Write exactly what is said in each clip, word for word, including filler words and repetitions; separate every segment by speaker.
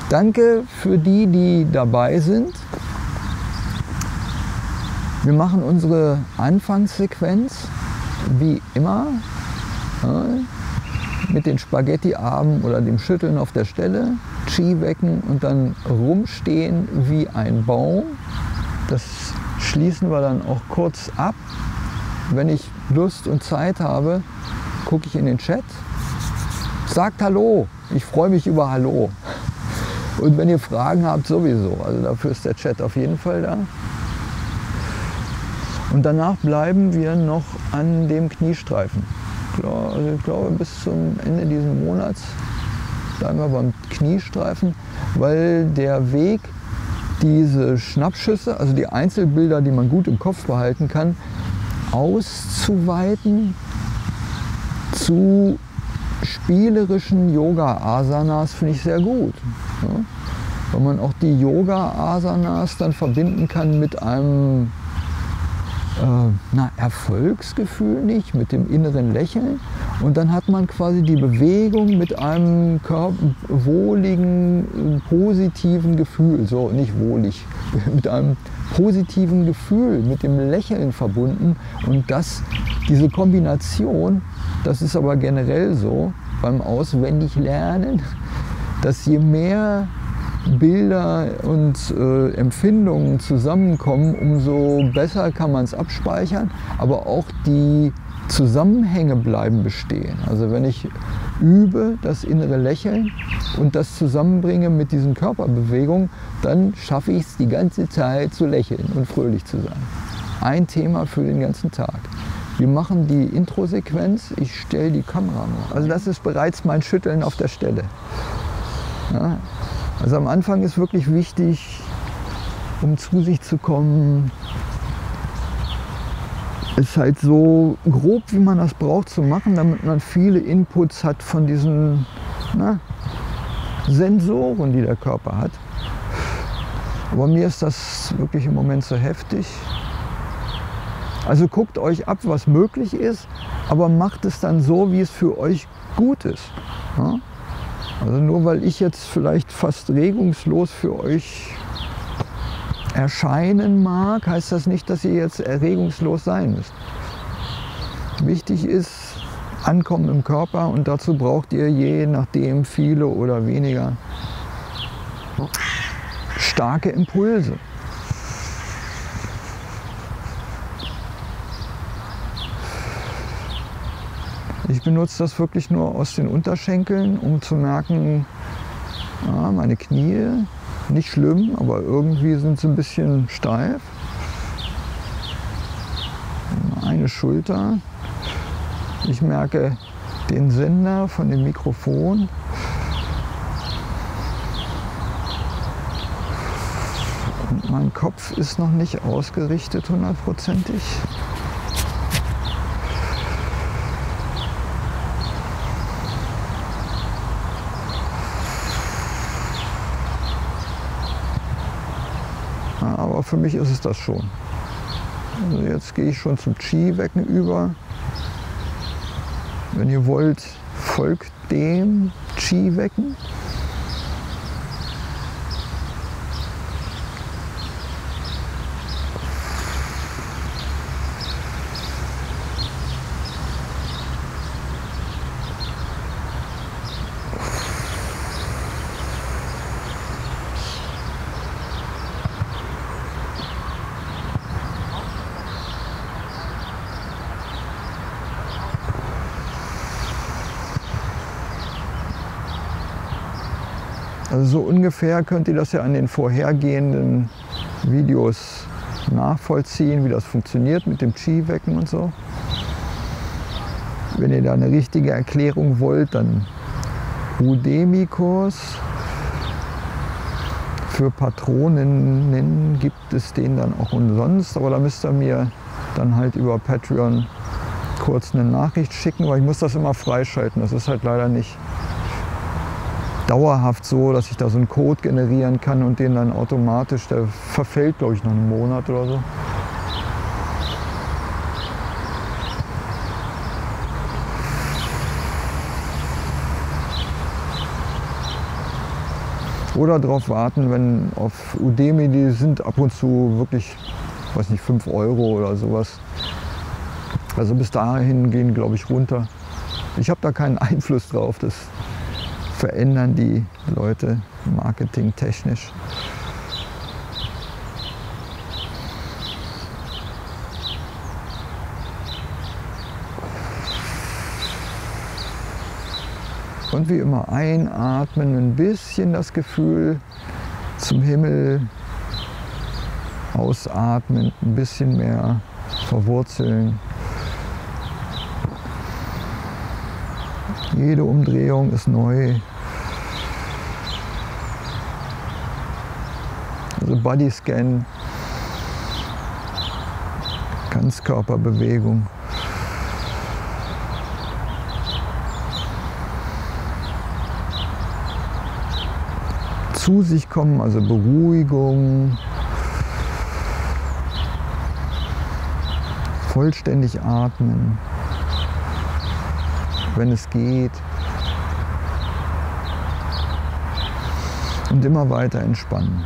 Speaker 1: Danke für die, die dabei sind. Wir machen unsere Anfangssequenz wie immer ja, mit den Spaghetti-Armen oder dem Schütteln auf der Stelle, Chi wecken und dann rumstehen wie ein Baum. Das schließen wir dann auch kurz ab. Wenn ich Lust und Zeit habe, gucke ich in den Chat. Sagt Hallo, ich freue mich über Hallo. Und wenn ihr Fragen habt, sowieso. Also dafür ist der Chat auf jeden Fall da. Und danach bleiben wir noch an dem Kniestreifen. Also ich glaube, bis zum Ende dieses Monats bleiben wir beim Kniestreifen, weil der Weg, diese Schnappschüsse, also die Einzelbilder, die man gut im Kopf behalten kann, auszuweiten zu spielerischen Yoga-Asanas, finde ich sehr gut. Ja? Weil man auch die Yoga-Asanas dann verbinden kann mit einem äh, na, Erfolgsgefühl nicht, mit dem inneren Lächeln. Und dann hat man quasi die Bewegung mit einem Körper, wohligen, positiven Gefühl, so nicht wohlig, mit einem positiven Gefühl, mit dem Lächeln verbunden. Und das, diese Kombination, das ist aber generell so beim Auswendiglernen, dass je mehr Bilder und äh, Empfindungen zusammenkommen, umso besser kann man es abspeichern, aber auch die Zusammenhänge bleiben bestehen. Also wenn ich übe das innere Lächeln und das zusammenbringe mit diesen Körperbewegungen, dann schaffe ich es die ganze Zeit zu lächeln und fröhlich zu sein. Ein Thema für den ganzen Tag. Wir machen die Intro-Sequenz, ich stelle die Kamera noch. Also das ist bereits mein Schütteln auf der Stelle. Ja, also am Anfang ist wirklich wichtig, um zu sich zu kommen, ist halt so grob, wie man das braucht, zu machen, damit man viele Inputs hat von diesen na, Sensoren, die der Körper hat. Aber mir ist das wirklich im Moment so heftig. Also guckt euch ab, was möglich ist, aber macht es dann so, wie es für euch gut ist. Ja? Also nur weil ich jetzt vielleicht fast regungslos für euch erscheinen mag, heißt das nicht, dass ihr jetzt erregungslos sein müsst. Wichtig ist, Ankommen im Körper, und dazu braucht ihr je nachdem viele oder weniger starke Impulse. Ich benutze das wirklich nur aus den Unterschenkeln, um zu merken, ja, meine Knie, nicht schlimm, aber irgendwie sind sie ein bisschen steif. Eine Schulter. Ich merke den Sender von dem Mikrofon. Und mein Kopf ist noch nicht ausgerichtet hundertprozentig. Aber für mich ist es das schon. Also jetzt gehe ich schon zum Chi-Wecken über. Wenn ihr wollt, folgt dem Chi-Wecken. Also so ungefähr könnt ihr das ja an den vorhergehenden Videos nachvollziehen, wie das funktioniert mit dem Chi-Wecken und so. Wenn ihr da eine richtige Erklärung wollt, dann Udemy-Kurs. Für Patroninnen gibt es den dann auch umsonst, aber da müsst ihr mir dann halt über Patreon kurz eine Nachricht schicken, weil ich muss das immer freischalten. Das ist halt leider nicht dauerhaft so, dass ich da so einen Code generieren kann und den dann automatisch, der verfällt glaube ich nach einem Monat oder so. Oder darauf warten, wenn auf Udemy, die sind ab und zu wirklich, weiß nicht, fünf Euro oder sowas. Also bis dahin gehen, glaube ich, runter. Ich habe da keinen Einfluss drauf, das verändern die Leute marketingtechnisch. Und wie immer einatmen, ein bisschen das Gefühl zum Himmel, ausatmen, ein bisschen mehr verwurzeln. Jede Umdrehung ist neu. Also Bodyscan, Ganzkörperbewegung. Zu sich kommen, also Beruhigung, vollständig atmen, wenn es geht, und immer weiter entspannen.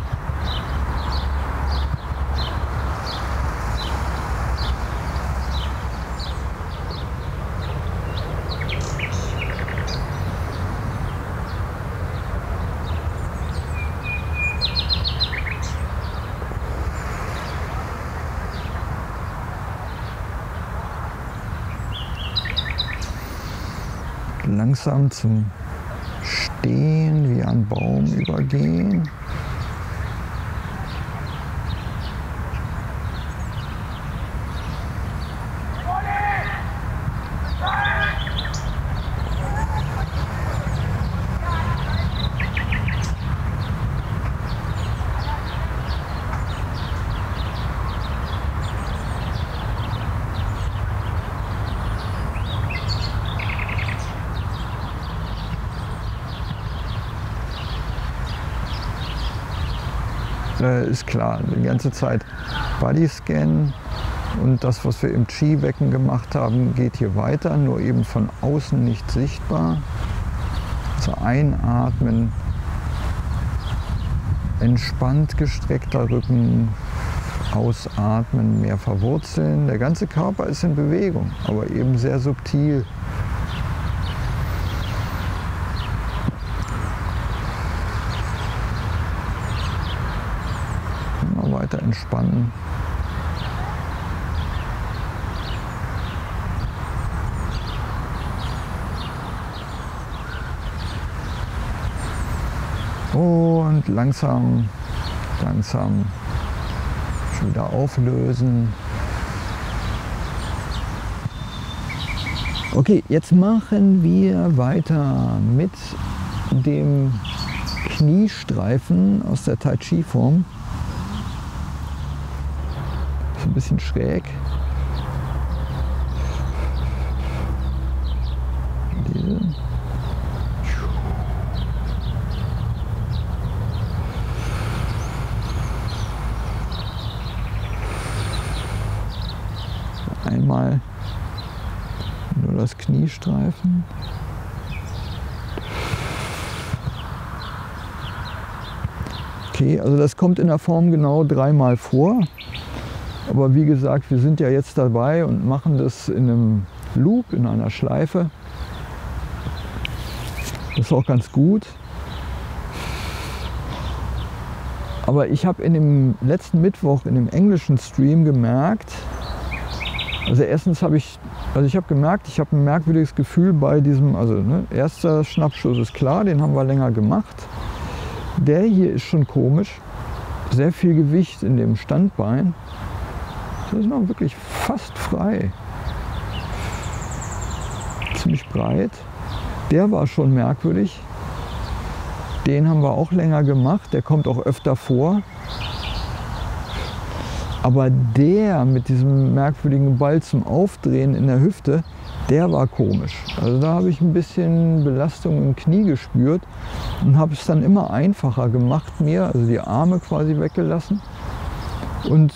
Speaker 1: Langsam zum Stehen wie ein Baum übergehen. Ist klar, die ganze Zeit Bodyscan, und das, was wir im Chi-Becken gemacht haben, geht hier weiter, nur eben von außen nicht sichtbar. Also einatmen, entspannt gestreckter Rücken, ausatmen, mehr verwurzeln. Der ganze Körper ist in Bewegung, aber eben sehr subtil. Weiter entspannen. Und langsam, langsam wieder auflösen. Okay, jetzt machen wir weiter mit dem Kniestreifen aus der Tai Chi Form. Ein bisschen schräg. Diese. Einmal nur das Kniestreifen. Okay, also das kommt in der Form genau dreimal vor. Aber wie gesagt, wir sind ja jetzt dabei und machen das in einem Loop, in einer Schleife. Das ist auch ganz gut. Aber ich habe in dem letzten Mittwoch in dem englischen Stream gemerkt, also erstens habe ich, also ich habe gemerkt, ich habe ein merkwürdiges Gefühl bei diesem, also ne, erster Schnappschuss ist klar, den haben wir länger gemacht. Der hier ist schon komisch, sehr viel Gewicht in dem Standbein. Das ist noch wirklich fast frei. Ziemlich breit. Der war schon merkwürdig. Den haben wir auch länger gemacht. Der kommt auch öfter vor. Aber der mit diesem merkwürdigen Ball zum Aufdrehen in der Hüfte, der war komisch. Also da habe ich ein bisschen Belastung im Knie gespürt und habe es dann immer einfacher gemacht mir, also die Arme quasi weggelassen. Und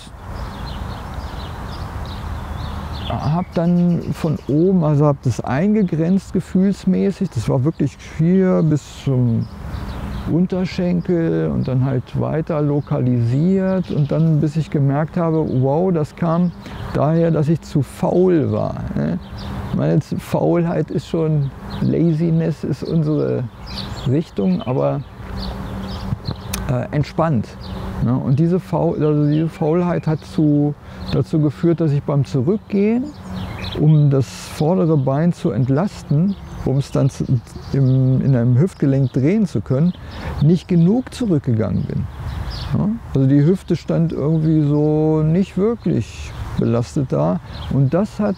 Speaker 1: habe dann von oben, also habe das eingegrenzt gefühlsmäßig, das war wirklich hier bis zum Unterschenkel und dann halt weiter lokalisiert und dann, bis ich gemerkt habe, wow, das kam daher, dass ich zu faul war. Ne? Meine Faulheit ist schon, Laziness ist unsere Richtung, aber äh, entspannt. Ne? Und diese, Faul, also diese Faulheit hat zu, dazu geführt, dass ich beim Zurückgehen, um das vordere Bein zu entlasten, um es dann im, in einem Hüftgelenk drehen zu können, nicht genug zurückgegangen bin. Ja? Also die Hüfte stand irgendwie so nicht wirklich belastet da und das hat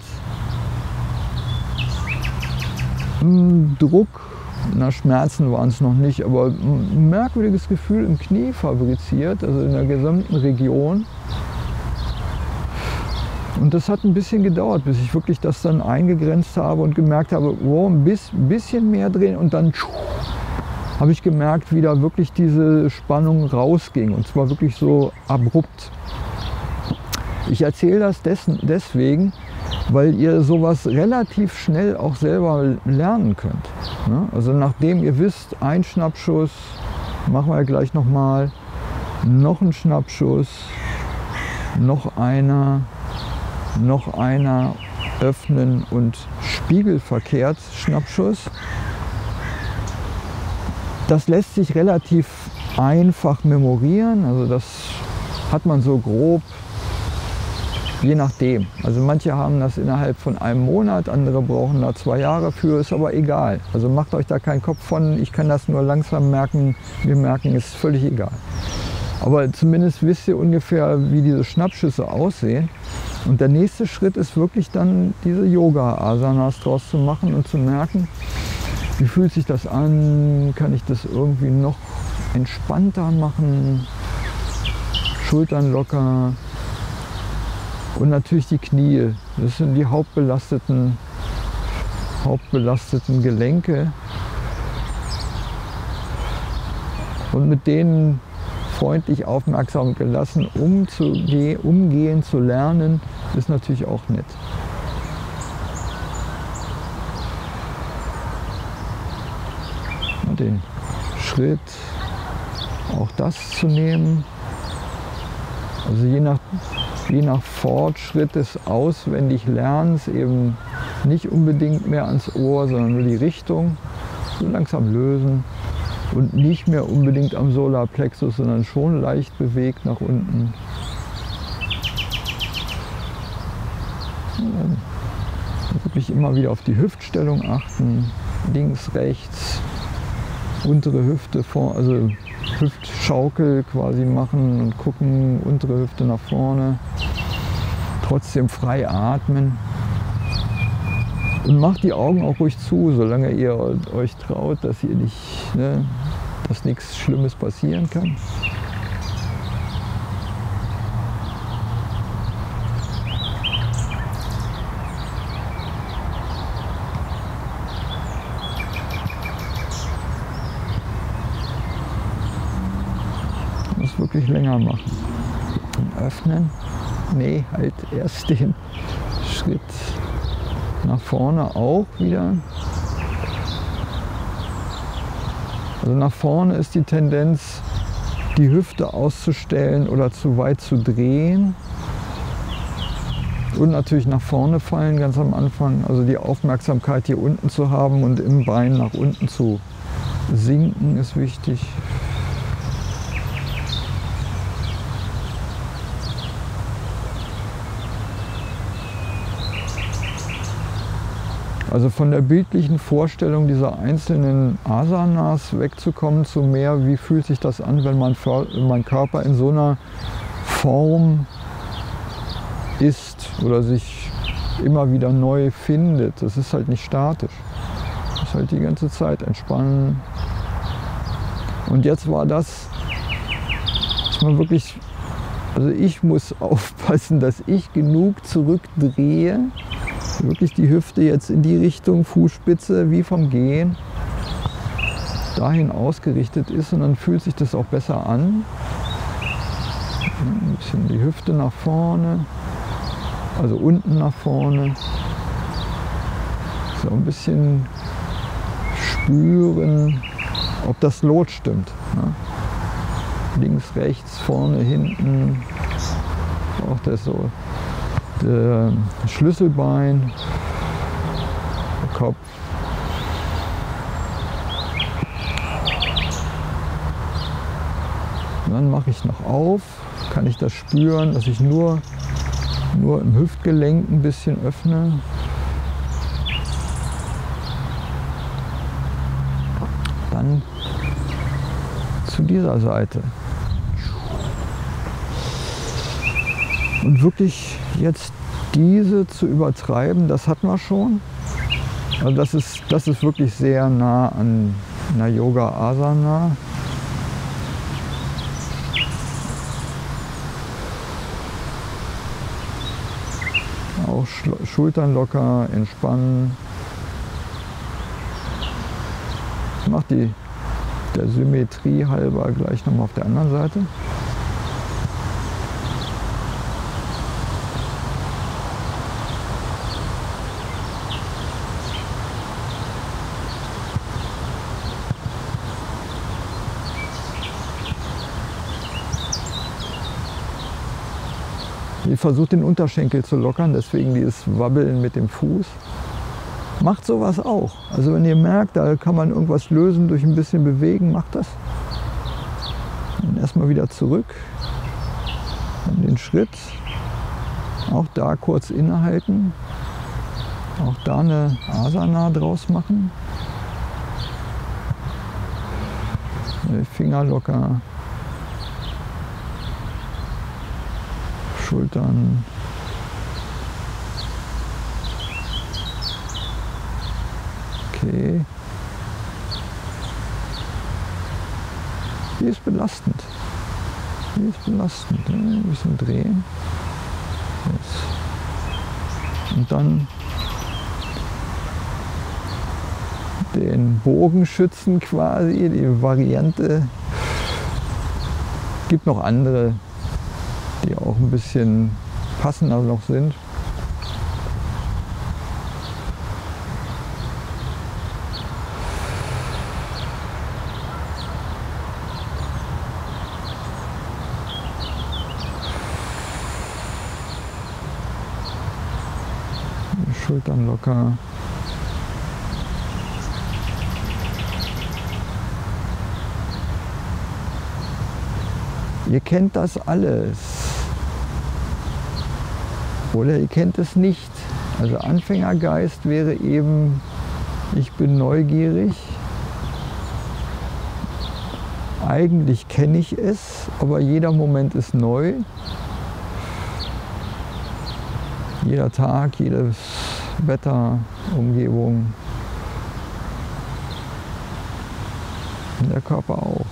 Speaker 1: einen Druck, na Schmerzen waren es noch nicht, aber ein merkwürdiges Gefühl im Knie fabriziert, also in der gesamten Region. Und das hat ein bisschen gedauert, bis ich wirklich das dann eingegrenzt habe und gemerkt habe, wow, ein bisschen mehr drehen und dann habe ich gemerkt, wie da wirklich diese Spannung rausging und zwar wirklich so abrupt. Ich erzähle das dessen, deswegen, weil ihr sowas relativ schnell auch selber lernen könnt. Also nachdem ihr wisst, ein Schnappschuss, machen wir gleich nochmal, noch ein Schnappschuss, noch einer, noch einer, öffnen und spiegelverkehrt Schnappschuss. Das lässt sich relativ einfach memorieren, also das hat man so grob, je nachdem. Also manche haben das innerhalb von einem Monat, andere brauchen da zwei Jahre für, ist aber egal. Also macht euch da keinen Kopf von, ich kann das nur langsam merken, wir merken, ist völlig egal. Aber zumindest wisst ihr ungefähr, wie diese Schnappschüsse aussehen. Und der nächste Schritt ist wirklich dann diese Yoga-Asanas draus zu machen und zu merken, wie fühlt sich das an, kann ich das irgendwie noch entspannter machen, Schultern locker und natürlich die Knie. Das sind die hauptbelasteten, hauptbelasteten Gelenke und mit denen freundlich, aufmerksam gelassen umzugehen, umgehen zu lernen, ist natürlich auch nett. Und den Schritt, auch das zu nehmen, also je nach, je nach Fortschritt des Auswendiglernens eben nicht unbedingt mehr ans Ohr, sondern nur die Richtung, so langsam lösen. Und nicht mehr unbedingt am Solarplexus, sondern schon leicht bewegt nach unten. Und wirklich immer wieder auf die Hüftstellung achten, links, rechts, untere Hüfte vor, also Hüftschaukel quasi machen und gucken, untere Hüfte nach vorne, trotzdem frei atmen. Und macht die Augen auch ruhig zu, solange ihr euch traut, dass ihr nicht, ne, dass nichts Schlimmes passieren kann. Ich muss wirklich länger machen. Und öffnen. Nee, halt erst den Schritt nach vorne auch wieder. Also nach vorne ist die Tendenz, die Hüfte auszustellen oder zu weit zu drehen. Und natürlich nach vorne fallen ganz am Anfang. Also die Aufmerksamkeit hier unten zu haben und im Bein nach unten zu sinken ist wichtig. Also von der bildlichen Vorstellung dieser einzelnen Asanas wegzukommen zu mehr, wie fühlt sich das an, wenn mein, mein Körper in so einer Form ist oder sich immer wieder neu findet. Das ist halt nicht statisch. Das ist halt die ganze Zeit entspannen. Und jetzt war das, dass man wirklich, also ich muss aufpassen, dass ich genug zurückdrehe, wirklich die Hüfte jetzt in die Richtung Fußspitze wie vom Gehen dahin ausgerichtet ist und dann fühlt sich das auch besser an. Ein bisschen die Hüfte nach vorne, also unten nach vorne. So ein bisschen spüren, ob das Lot stimmt. Ne? Links, rechts, vorne, hinten, auch das so, der Schlüsselbein, der Kopf. Und dann mache ich noch auf, kann ich das spüren, dass ich nur, nur im Hüftgelenk ein bisschen öffne. Dann zu dieser Seite. Und wirklich jetzt diese zu übertreiben, das hat man schon. Also das ist, das ist wirklich sehr nah an einer Yoga Asana. Auch Schultern locker, entspannen. Ich mache die der Symmetrie halber gleich nochmal auf der anderen Seite. Ich versuche den Unterschenkel zu lockern, deswegen dieses Wabbeln mit dem Fuß. Macht sowas auch. Also wenn ihr merkt, da kann man irgendwas lösen durch ein bisschen bewegen, macht das. Dann erstmal wieder zurück. Dann den Schritt. Auch da kurz innehalten. Auch da eine Asana draus machen. Finger locker. Schultern. Okay. Die ist belastend. Die ist belastend. Ein bisschen drehen. Jetzt. Und dann den Bogenschützen quasi, die Variante. Es gibt noch andere, die auch ein bisschen passender noch sind. Schultern locker. Ihr kennt das alles. Oder ihr kennt es nicht. Also Anfängergeist wäre eben, ich bin neugierig. Eigentlich kenne ich es, aber jeder Moment ist neu. Jeder Tag, jedes Wetter, Umgebung. Und der Körper auch.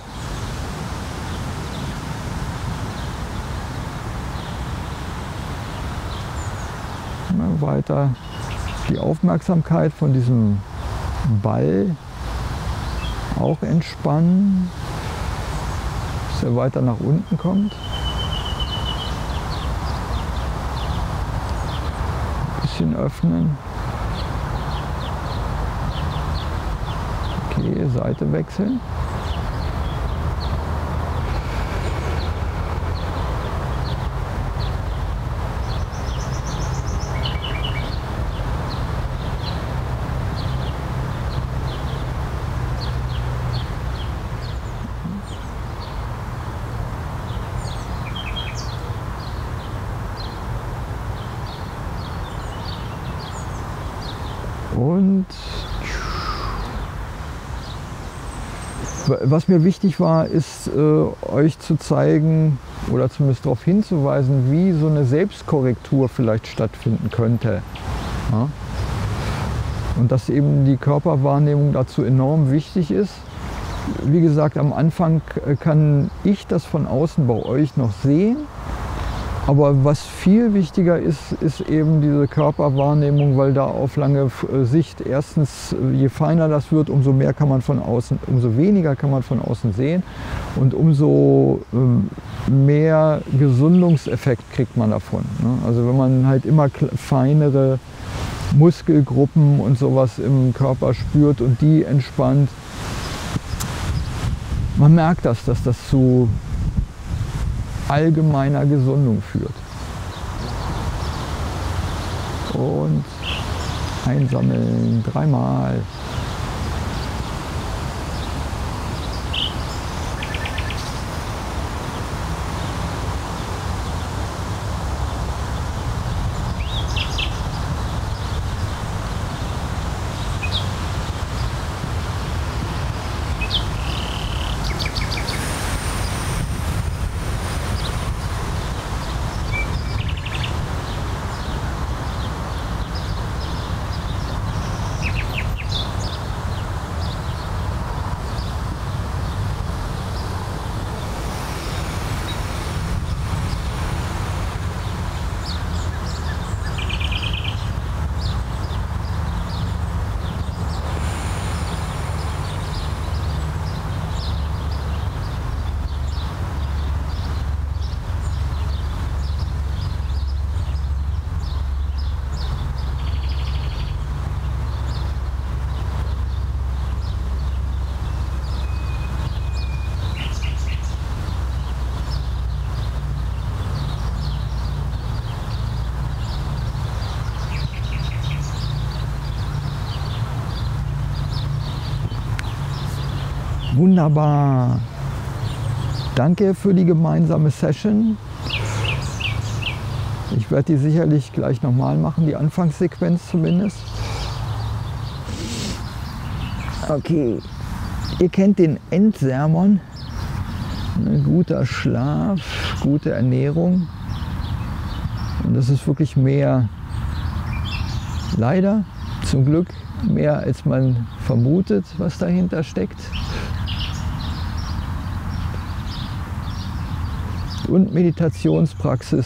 Speaker 1: Immer weiter die Aufmerksamkeit von diesem Ball auch entspannen, bis er weiter nach unten kommt. Bisschen öffnen. Okay, Seite wechseln. Und was mir wichtig war, ist äh, euch zu zeigen oder zumindest darauf hinzuweisen, wie so eine Selbstkorrektur vielleicht stattfinden könnte. Ja? Und dass eben die Körperwahrnehmung dazu enorm wichtig ist. Wie gesagt, am Anfang kann ich das von außen bei euch noch sehen. Aber was viel wichtiger ist, ist eben diese Körperwahrnehmung, weil da auf lange Sicht erstens, je feiner das wird, umso mehr kann man von außen, umso weniger kann man von außen sehen und umso mehr Gesundungseffekt kriegt man davon. Also wenn man halt immer feinere Muskelgruppen und sowas im Körper spürt und die entspannt, man merkt das, dass das zu allgemeiner Gesundung führt. Und einsammeln, dreimal. Wunderbar. Danke für die gemeinsame Session. Ich werde die sicherlich gleich nochmal machen, die Anfangssequenz zumindest. Okay, ihr kennt den Endsermon. Ein guter Schlaf, gute Ernährung. Und das ist wirklich mehr, leider, zum Glück, mehr als man vermutet, was dahinter steckt. Und Meditationspraxis.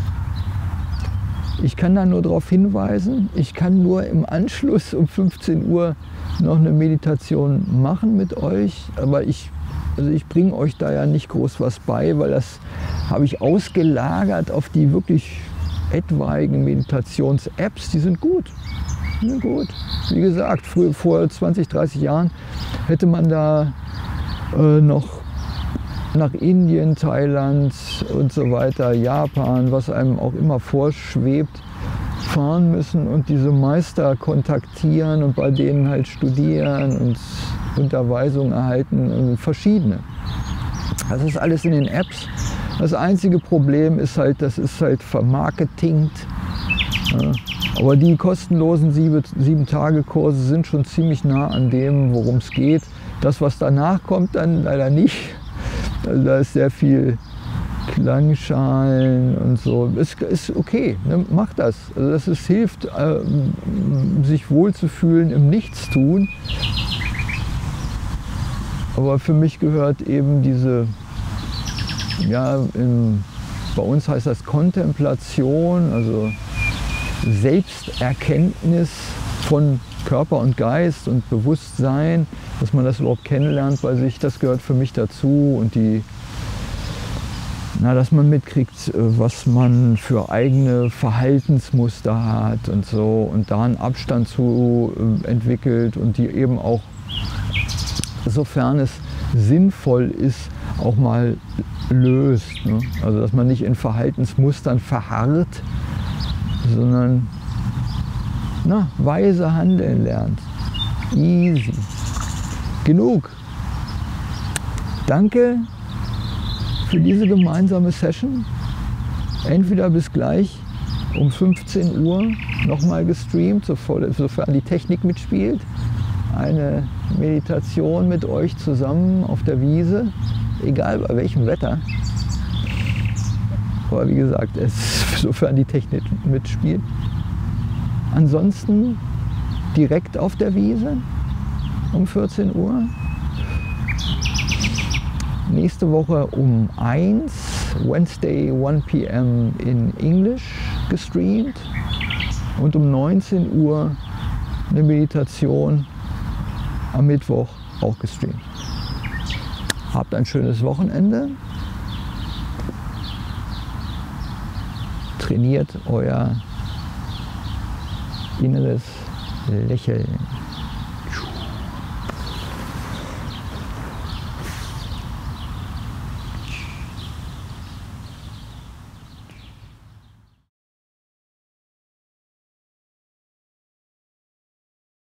Speaker 1: Ich kann da nur darauf hinweisen, ich kann nur im Anschluss um fünfzehn Uhr noch eine Meditation machen mit euch, aber ich, also ich bringe euch da ja nicht groß was bei, weil das habe ich ausgelagert auf die wirklich etwaigen Meditations-Apps, die sind gut. Die sind gut. Wie gesagt, früher, vor zwanzig, dreißig Jahren hätte man da äh, noch nach Indien, Thailand und so weiter, Japan, was einem auch immer vorschwebt, fahren müssen und diese Meister kontaktieren und bei denen halt studieren und Unterweisung erhalten, verschiedene. Das ist alles in den Apps. Das einzige Problem ist halt, das ist halt vermarketingt. Ja. Aber die kostenlosen sieben-Tage-Kurse sind schon ziemlich nah an dem, worum es geht. Das, was danach kommt, dann leider nicht. Also da ist sehr viel Klangschalen und so. Ist, ist okay, ne? Macht das. Also das ist, hilft, äh, sich wohlzufühlen im Nichtstun. Aber für mich gehört eben diese, ja, im, bei uns heißt das Kontemplation, also Selbsterkenntnis von Körper und Geist und Bewusstsein, dass man das überhaupt kennenlernt bei sich, das gehört für mich dazu. Und die, na, dass man mitkriegt, was man für eigene Verhaltensmuster hat und so und da einen Abstand zu entwickelt und die eben auch, sofern es sinnvoll ist, auch mal löst. Ne? Also dass man nicht in Verhaltensmustern verharrt, sondern na, weise handeln lernt. Easy. Genug. Danke für diese gemeinsame Session. Entweder bis gleich um fünfzehn Uhr nochmal gestreamt, sofern die Technik mitspielt. Eine Meditation mit euch zusammen auf der Wiese, egal bei welchem Wetter. Aber wie gesagt, es, sofern die Technik mitspielt. Ansonsten direkt auf der Wiese um vierzehn Uhr. Nächste Woche um eins, Wednesday one p m in English gestreamt. Und um neunzehn Uhr eine Meditation am Mittwoch auch gestreamt. Habt ein schönes Wochenende. Trainiert euer inneres Lächeln.